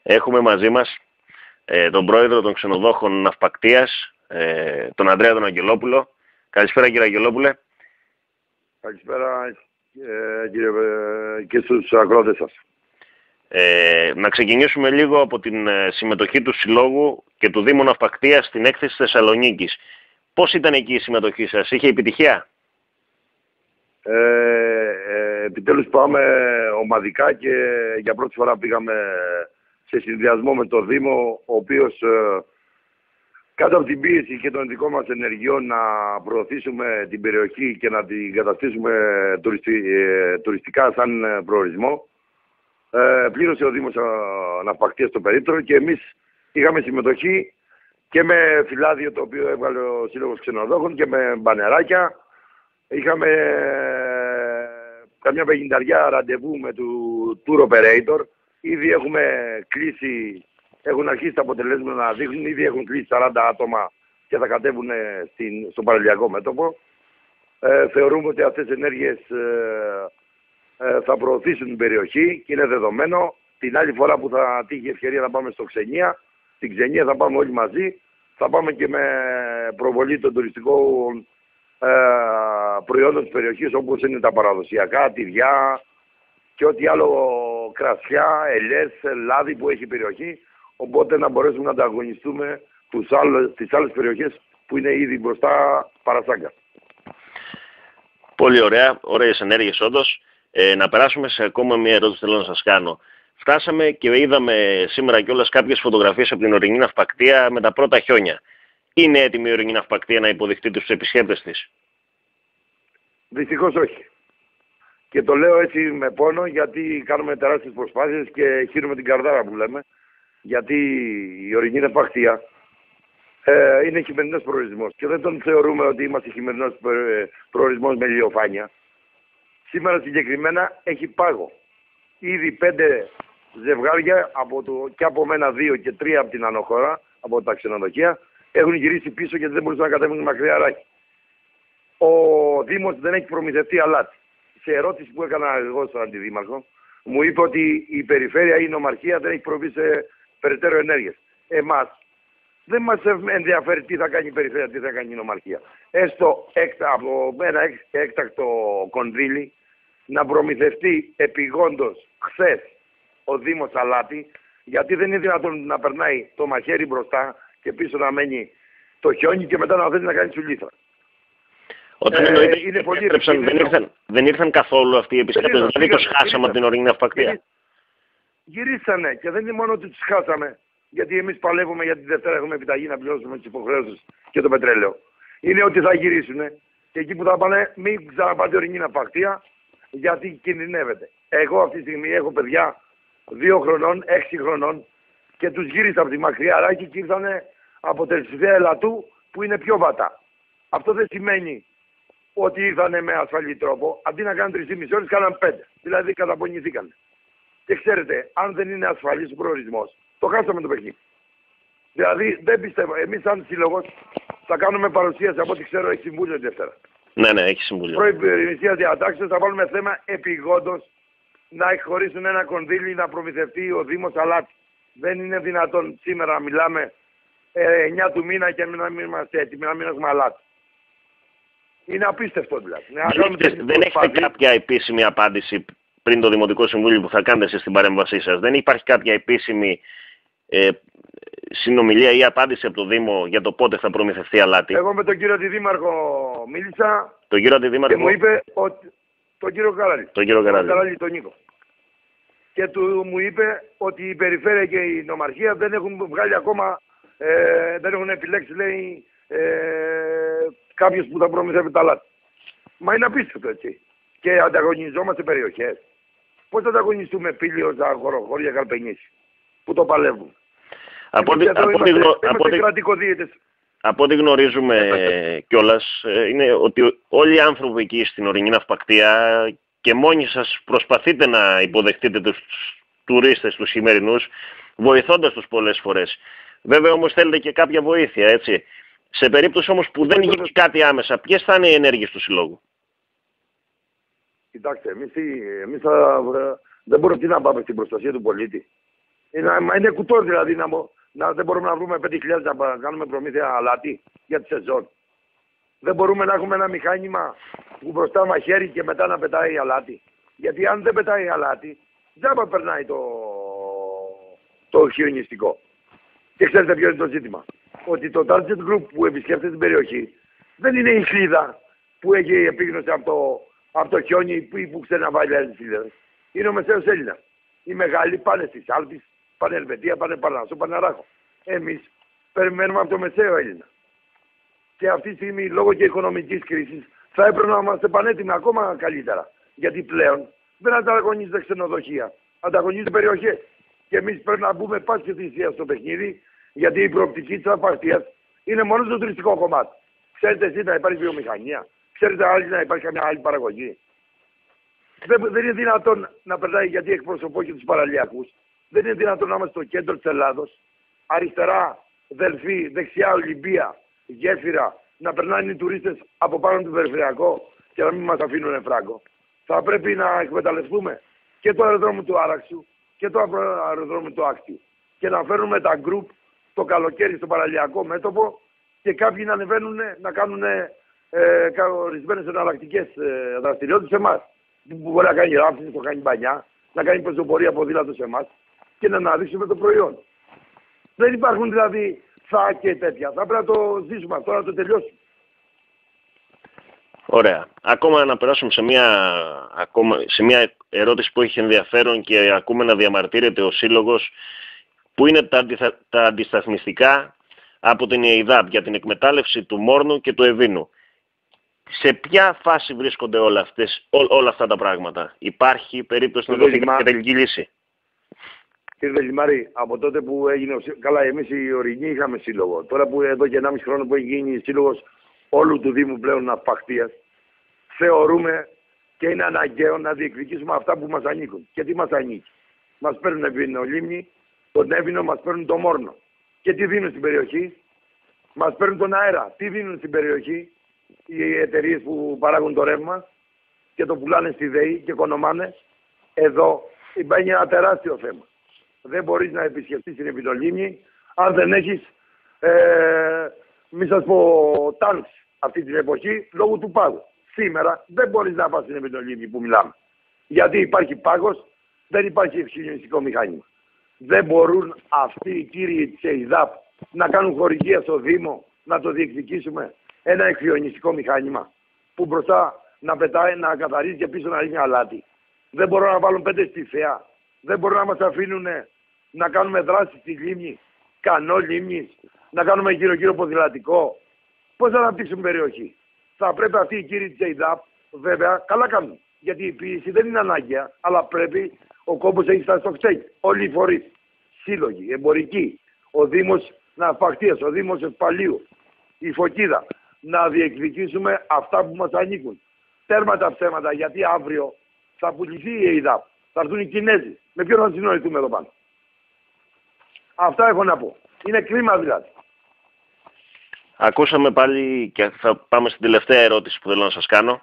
Έχουμε μαζί μας τον πρόεδρο των ξενοδόχων ναυπακτίας, τον Ανδρέα τον Αγγελόπουλο. Καλησπέρα κύριε Αγγελόπουλε. Καλησπέρα κύριε και στους ακροατές σας. Να ξεκινήσουμε λίγο από την συμμετοχή του Συλλόγου και του Δήμου Ναυπακτίας στην έκθεση Θεσσαλονίκης. Πώς ήταν εκεί η συμμετοχή σας, είχε επιτυχία? Επιτέλους πάμε ομαδικά και για πρώτη φορά πήγαμε σε συνδυασμό με το Δήμο, ο οποίος κάτω από την πίεση και των δικών μας ενεργειών να προωθήσουμε την περιοχή και να την καταστήσουμε τουριστικά σαν προορισμό, πλήρωσε ο Δήμος Ναυπακτίας το περίπτωρο και εμείς είχαμε συμμετοχή και με φυλάδιο το οποίο έβγαλε ο Σύλλογος Ξενοδόχων και με μπανεράκια. Είχαμε καμιά 50 ραντεβού με του tour operator. Ήδη έχουμε κλείσει, έχουν αρχίσει τα αποτελέσματα να δείχνουν, ήδη έχουν κλείσει 40 άτομα και θα κατέβουν στο παραλιακό μέτωπο. Θεωρούμε ότι αυτές οι ενέργειες θα προωθήσουν την περιοχή και είναι δεδομένο. Την άλλη φορά που θα τύχει ευκαιρία να πάμε στο Ξενία, στην Ξενία θα πάμε όλοι μαζί. Θα πάμε και με προβολή των τουριστικών προϊόντων της περιοχής, όπως είναι τα παραδοσιακά, τυριά και ό,τι άλλο, κρασιά, ελιές, λάδι που έχει η περιοχή. Οπότε να μπορέσουμε να ανταγωνιστούμε τις άλλες περιοχές που είναι ήδη μπροστά παρασάγκα. Πολύ ωραία, ωραίες ενέργειες όντως. Να περάσουμε σε ακόμα μια ερώτηση θέλω να σας κάνω. Φτάσαμε και είδαμε σήμερα κιόλας κάποιες φωτογραφίες από την ορεινή ναυπακτία με τα πρώτα χιόνια. Είναι έτοιμη η ορεινή ναυπακτία να υποδεχτεί τους επισκέπτες της? Δυστυχώς όχι. Και το λέω έτσι με πόνο, γιατί κάνουμε τεράστιες προσπάθειες και χύνουμε την καρδάρα που λέμε. Γιατί η ορεινή ναυπακτία είναι χειμερινός προορισμός και δεν τον θεωρούμε ότι είμαστε χειμερινός προορισμός με ηλιοφάνεια. Σήμερα συγκεκριμένα έχει πάγο. Ήδη 5 ζευγάρια και από μένα 2 και 3 από την ανοχώρα, από τα ξενοδοχεία, έχουν γυρίσει πίσω γιατί δεν μπορούσαν να κατέβουν μακριά ράχη. Ο Δήμος δεν έχει προμηθευτεί αλάτι. Σε ερώτηση που έκανα εγώ στον Αντιδήμαρχο, μου είπε ότι η περιφέρεια ή η νομαρχία δεν έχει προβεί σε περαιτέρω ενέργειες. Εμάς δεν μας ενδιαφέρει τι θα κάνει η περιφέρεια, τι θα κάνει η νομαρχία. Έστω από ένα έκτακτο κονδύλι να προμηθευτεί επιγόντως χθες ο Δήμος αλάτι, γιατί δεν είναι δυνατόν να περνάει το μαχαίρι μπροστά και πίσω να μένει το χιόνι και μετά να θέλει να κάνει σουλήθρα. Όταν είναι πολύ δεν ήρθαν καθόλου αυτοί οι επισκέπτες, δηλαδή τους χάσαμε από την ορεινή ναυπακτία? Γυρίσανε και δεν είναι μόνο ότι τους χάσαμε, γιατί εμείς παλεύουμε για τη Δευτέρα έχουμε επιταγή να πληρώσουμε τις υποχρεώσεις και το πετρέλαιο. Είναι ότι θα γυρίσουν και εκεί που θα πάνε μην ξαναπάτε ορεινή ναυπακτία, γιατί κινδυνεύεται. Εγώ αυτή τη στιγμή έχω παιδιά 2 χρονών, 6 χρονών και τους γύρισα από τη μακριά ράκη και ήρθανε από Τερσιδέα Ελατού που είναι πιο βατά. Αυτό δεν σημαίνει ότι ήρθανε με ασφαλή τρόπο. Αντί να κάνουν 3,5 ώρες, κάναν 5. Δηλαδή καταπονηθήκαν. Και ξέρετε, αν δεν είναι ασφαλής ο προορισμός, το χάσαμε το παιχνίδι. Δηλαδή δεν πιστεύω. Εμείς σαν σύλλογος θα κάνουμε παρουσίαση, από ό,τι ξέρω έχει συμβούλιο τη Δευτέρα. Ναι, έχει συμβούλιο. Προϋπηρεσία διατάξεως θα βάλουμε θέμα επιγόντως να εκχωρήσουν ένα κονδύλι να προμηθευτεί ο Δήμος αλάτι. Δεν είναι δυνατόν σήμερα να μιλάμε 9 του μήνα και να μην είμαστε έτοιμοι, να μην έχουμε αλάτι. Είναι απίστευτο δηλαδή. Δεν έχετε κάποια επίσημη απάντηση πριν το Δημοτικό Συμβούλιο που θα κάνετε εσείς στην παρέμβασή σας? Δεν υπάρχει κάποια επίσημη συνομιλία ή απάντηση από το Δήμο για το πότε θα προμηθευτεί αλάτι? Εγώ με τον κύριο Αντιδήμαρχο μίλησα. Τον κύριο Αντιδήμαρχο. Και μου είπε ότι. Τον κύριο Καράλη. Τον κύριο Καράλη. Τον Νίκο. Και μου είπε ότι η περιφέρεια και η νομαρχία δεν έχουν βγάλει ακόμα. Δεν έχουν επιλέξει, λέει, κάποιος που θα προμηθεύει τα αλάτι. Μα είναι απίστευτο έτσι. Και ανταγωνιζόμαστε περιοχές. Πώς θα ανταγωνιστούμε Πήλιος, χωριά Καλπενήσι, που το παλεύουν? Από ό,τι γνωρίζουμε κιόλας, είναι ότι όλοι οι άνθρωποι εκεί στην ορεινή ναυπακτία και μόνοι σας προσπαθείτε να υποδεχτείτε τους τουρίστες, τους χειμερινούς, βοηθώντας τους πολλές φορές. Βέβαια όμως θέλετε και κάποια βοήθεια, έτσι. Σε περίπτωση όμως που δεν γίνει κάτι άμεσα, ποιες θα είναι οι ενέργειες του Συλλόγου? Κοιτάξτε, εμείς δεν μπορούμε να πάμε στην προστασία του πολίτη. Είναι κουτό δηλαδή δεν μπορούμε να βρούμε 5.000 να κάνουμε προμήθεια αλάτι για τη σεζόν. Δεν μπορούμε να έχουμε ένα μηχάνημα που μπροστά μαχαίρι και μετά να πετάει αλάτι. Γιατί αν δεν πετάει αλάτι, τζάμπα περνάει το χιονιστικό. Και ξέρετε ποιο είναι το ζήτημα. Ότι το target group που επισκέπτεται την περιοχή δεν είναι η χλίδα που έχει επίγνωση από το χιόνι ή που ξέρει να βάλει αλυσίδες. Είναι ο μεσαίος Έλληνας. Οι μεγάλοι πάνε στις Άλπεις, πάνε Ελβετία, πάνε Παρνασσό, πάνε Ράχο. Εμείς περιμένουμε από το μεσαίο Έλληνα. Και αυτή τη στιγμή, λόγω και οικονομικής κρίσης, θα έπρεπε να είμαστε πανέτοιμοι ακόμα καλύτερα. Γιατί πλέον δεν ανταγωνίζονται ξενοδοχεία, ανταγωνίζονται περιοχές. Και εμείς πρέπει να μπούμε πάση θυσία στο παιχνίδι, γιατί η προοπτική της απαρτίας είναι μόνο στο τουριστικό κομμάτι. Ξέρετε εσείς να υπάρχει βιομηχανία, ξέρετε άλλοι να υπάρχει καμιά άλλη παραγωγή. Δεν είναι δυνατόν να περνάει, γιατί εκπροσωπώ και τους παραλιακούς. Δεν είναι δυνατόν να είμαστε στο κέντρο της Ελλάδος, αριστερά Δελφή, δεξιά Ολυμπία, Γέφυρα, να περνάνε οι τουρίστες από πάνω του περιφερειακό και να μην μας αφήνουν φράγκο. Θα πρέπει να εκμεταλλευτούμε και το αεροδρόμιο του Άραξου και το αεροδρόμιο του Άκτιου και να φέρνουμε τα γκρουπ το καλοκαίρι στο παραλιακό μέτωπο και κάποιοι να ανεβαίνουν να κάνουν ορισμένες εναλλακτικές δραστηριότητες σε εμάς. Που μπορεί να κάνει ράφτινγκ, να κάνει μπανιά, να κάνει πεζοπορία ποδήλατο σε εμάς και να αναδείξουμε το προϊόν. Δεν υπάρχουν δηλαδή και τέτοια. Θα πρέπει να το ζήσουμε αυτό, να το τελειώσουμε. Ωραία. Ακόμα να περάσουμε σε μια ερώτηση που έχει ενδιαφέρον και ακούμε να διαμαρτύρεται ο Σύλλογος, που είναι τα αντισταθμιστικά από την ΕΙΔΑΠ για την εκμετάλλευση του Μόρνου και του Ευήνου. Σε ποια φάση βρίσκονται όλα αυτά τα πράγματα? Υπάρχει περίπτωση να δοθεί κάποια τελική λύση? Κύριε Δελιμάρη, από τότε που έγινε καλά, εμείς οι Ορεινοί είχαμε σύλλογο. Τώρα που εδώ και 1,5 χρόνο που έχει γίνει σύλλογος όλου του Δήμου πλέον Ναυπακτίας, θεωρούμε και είναι αναγκαίο να διεκδικήσουμε αυτά που μας ανήκουν. Και τι μας ανήκει? Μας παίρνουν Ευηνολίμνη, τον Εύηνο, μας παίρνουν το Μόρνο. Και τι δίνουν στην περιοχή? Μας παίρνουν τον αέρα. Τι δίνουν στην περιοχή οι εταιρείες που παράγουν το ρεύμα και το πουλάνε στη ΔΕΗ και οικονομάνε? Εδώ υπάρχει ένα τεράστιο θέμα. Δεν μπορείς να επισκεφτείς την Ευηνολίμνη αν δεν έχεις, μη σας πω, τάγκς αυτή την εποχή λόγω του πάγου. Σήμερα δεν μπορείς να πας στην Ευηνολίμνη που μιλάμε. Γιατί υπάρχει πάγος, δεν υπάρχει χιονιστικό μηχάνημα. Δεν μπορούν αυτοί οι κύριοι της ΕΙΔΑΠ να κάνουν χορηγία στο Δήμο, να το διεκδικήσουμε ένα εκχιονιστικό μηχάνημα που μπροστά να πετάει, να καθαρίζει και πίσω να ρίχνει αλάτι. Δεν μπορούν να βάλουν 5 στη θέα. Δεν μπορούν να μας αφήνουν να κάνουμε δράση στη λίμνη, κανό λίμνης, να κάνουμε γύρω-γύρω ποδηλατικό. Πώς θα αναπτύξουμε περιοχή? Θα πρέπει αυτοί οι κύριοι της ΕΙΔΑΠ, βέβαια, καλά κάνουν. Γιατί η πίεση δεν είναι ανάγκαια, αλλά πρέπει ο κόμπος έχει φτάσει στο φταίει. Όλοι οι φορείς, σύλλογοι, εμπορικοί, ο Δήμος Ναυπακτίας, ο Δήμος Ευπαλίου, η Φωκίδα, να διεκδικήσουμε αυτά που μας ανήκουν. Τέρμα τα ψέματα, γιατί αύριο θα πουληθεί η ΕΙΔΑΠ. Θα έρθουν οι Κινέζοι. Με ποιον θα συνοηθούμε εδώ πάνω? Αυτά έχω να πω. Είναι κρίμα δηλαδή. Ακούσαμε πάλι και θα πάμε στην τελευταία ερώτηση που θέλω να σας κάνω.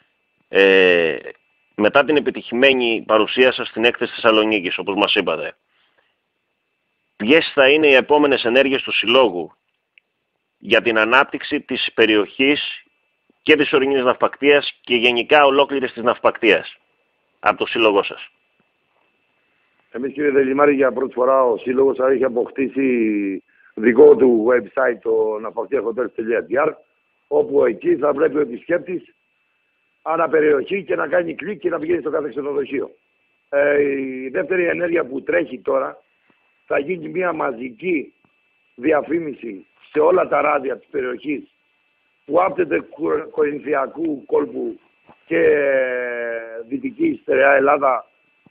Μετά την επιτυχημένη παρουσία σας στην έκθεση Θεσσαλονίκης, όπως μας είπατε, ποιες θα είναι οι επόμενες ενέργειες του Συλλόγου για την ανάπτυξη της περιοχής και της ορεινής ναυπακτίας και γενικά ολόκληρης της ναυπακτίας από το Σύλλογό σας? Εμείς, κύριε Δελιμάρη, για πρώτη φορά ο Σύλλογος έχει αποκτήσει δικό του website, το ναυπακτιahotels.gr, όπου εκεί θα πρέπει ο επισκέπτης αναπεριοχή και να κάνει κλικ και να πηγαίνει στο κάθε ξενοδοχείο. Η δεύτερη ενέργεια που τρέχει τώρα θα γίνει μια μαζική διαφήμιση σε όλα τα ράδια της περιοχής που άπτεται Κορινθιακού κόλπου και Δυτική Στερεά Ελλάδα,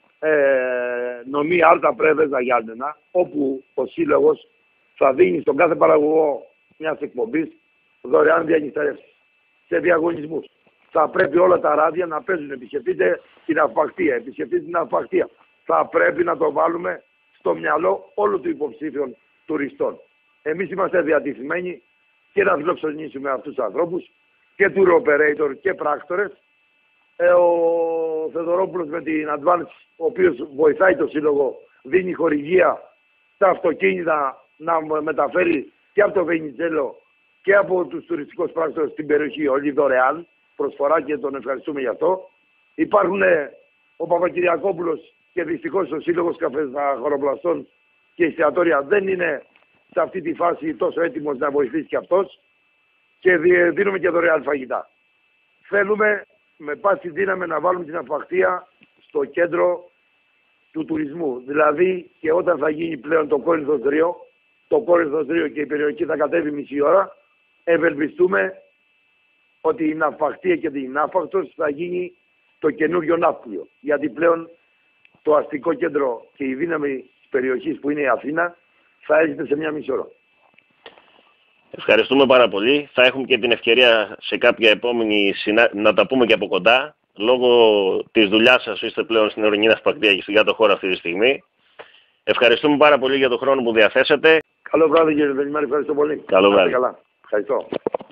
Νομή Άρτα Πρέβεζα Γιάννενα, όπου ο Σύλλογος θα δίνει στον κάθε παραγωγό μιας εκπομπής δωρεάν διανυκτερεύσεις σε διαγωνισμούς. Θα πρέπει όλα τα ράδια να παίζουν. Επισκεφτείτε την ναυπακτία, επισκεφτείτε την ναυπακτία. Θα πρέπει να το βάλουμε στο μυαλό όλων των υποψήφιων τουριστών. Εμείς είμαστε διατεθειμένοι και να φιλοξενήσουμε αυτούς τους ανθρώπους και tour operator και πράκτορες. Ο Θεοδωρόπουλος με την Advance, ο οποίος βοηθάει το Σύλλογο δίνει χορηγία στα αυτοκίνητα να μεταφέρει και από το Βενιζέλο και από τους τουριστικούς πράκτορες στην περιοχή, όλοι δωρεάν, προσφορά και τον ευχαριστούμε γι' αυτό. Υπάρχουν ο Παπακυριακόπουλος και δυστυχώς ο Σύλλογος Καφεθαγοροπλαστών και εστιατόρια δεν είναι σε αυτή τη φάση τόσο έτοιμος να βοηθήσει και αυτός και δίνουμε και δωρεάν φαγητά. Θέλουμε με πάση δύναμη να βάλουμε την ναυπακτία στο κέντρο του τουρισμού. Δηλαδή και όταν θα γίνει πλέον το Κόρινθος 2 και η περιοχή θα κατέβει μισή ώρα, ευελπιστούμε ότι η ναυπακτία και την ναύπακτος θα γίνει το καινούριο ναύπλιο. Γιατί πλέον το αστικό κέντρο και η δύναμη της περιοχής που είναι η Αθήνα θα έρχεται σε μια μισή ώρα. Ευχαριστούμε πάρα πολύ. Θα έχουμε και την ευκαιρία σε κάποια επόμενη να τα πούμε και από κοντά. Λόγω της δουλειάς σας είστε πλέον στην ορεινή ναυπακτία και στην κάτω χώρα αυτή τη στιγμή. Ευχαριστούμε πάρα πολύ για τον χρόνο που διαθέσατε. Καλό βράδυ κύριε Δελημάρη, ευχαριστώ πολύ. Καλό βράδυ. Καλά. Ευχαριστώ.